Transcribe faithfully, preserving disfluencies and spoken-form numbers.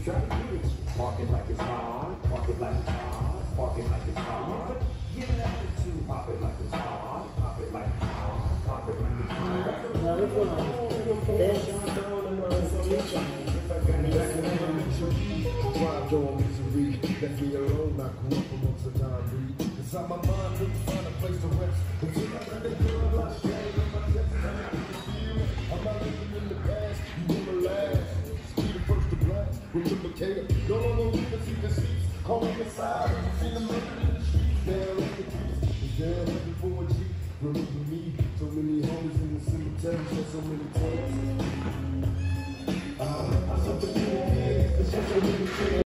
try to get it. Park it like it's hard, park it like it's hard, park it like it's hard. Give an attitude, pop it like it's hard, pop it like it's hard, pop it like it's hard. Now this one, this Drive on misery, left me alone, I grew up amongst the non-read. Inside my mind, couldn't find a place to rest. Until I got the girl I shared on my chest. I'm not living in the past, you will last. Be the first to blast, remember Caleb. Don't know no leaders, see the seats, call me inside, see them